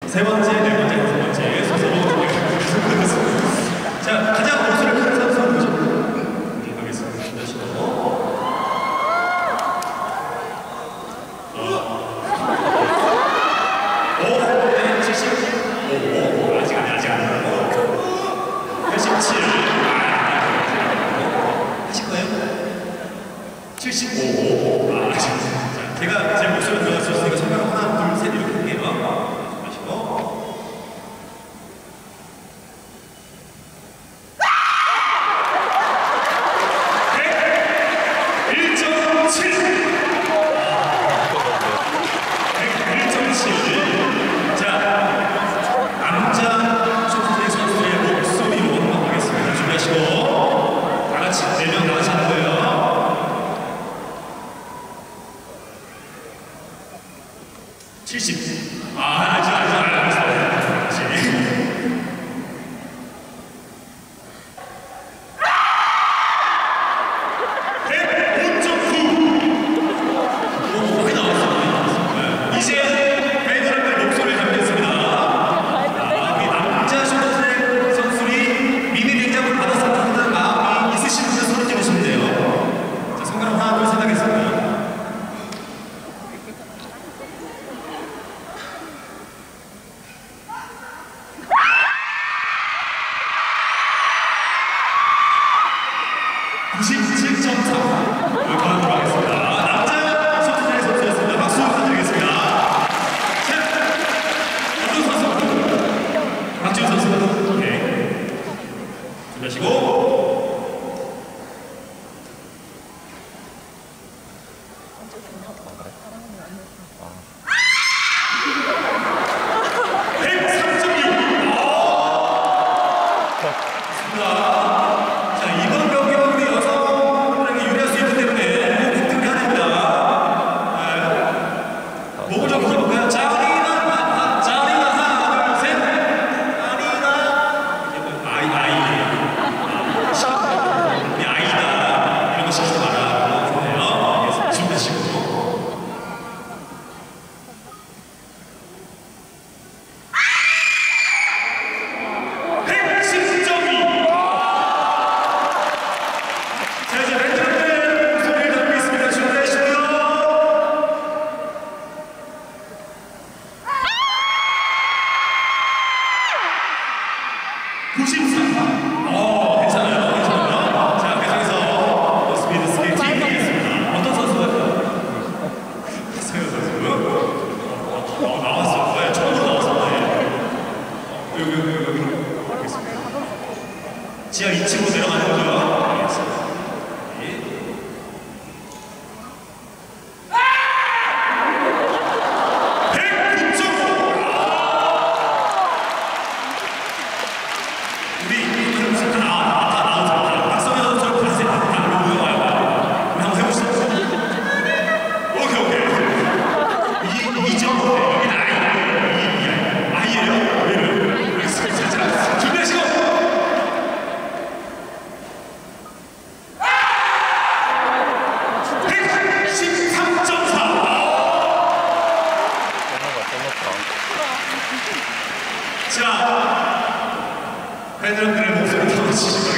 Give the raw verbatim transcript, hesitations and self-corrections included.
세 번째, 네 번째, 다섯 번째 순서로 계속하겠습니다. 자, 가장 목소리를 큰 선수는 누구죠? 네, 가겠습니다. 준비하시고. 오, 네, 칠십. 오, 오, 아직 안, 아직 안. 팔십칠. 하실 거예요? 칠십오. 아, 자, 제가 제 목소리 들어갔을 때 손가락 하나, 둘, 셋 이렇게 할게요. 칠십. 아, 아직, 아직, 아직, 아직. 백오 점 구. 오, 많이 나왔어요. 이제 밴드라는 목소리를 담겠습니다. 아, 우리 남자 쇼트트랙 선수들이 미니 냉장고를 받아서 한다는 마음이 있으신 분들 손을 찍으시면 돼요. 자, 손가락 하나, 둘, 셋 하겠습니다. 구십칠 점 삼. 가도록 하겠습니다. 남자 쇼트트랙 선수였습니다. 박수 부탁드리겠습니다. 자, 어떤 선수? 박지훈 선수. 오케이. 준비하시고. 백삼 점 이. 좋습니다. 구십삼. 어, 괜찮아요. 괜찮아요. 자, 계속해서 스피드 스케이팅 하겠습니다. 어떤 선수가요? 서현 선수. 어, 나왔어. 네, 처음으로 나왔어. 네. 여기, 여기, 여기, 여기. 알겠습니다. 지하 이 층으로 내려가는 거죠? 알겠습니다. 자, 팬들의 목소리 들어주시죠.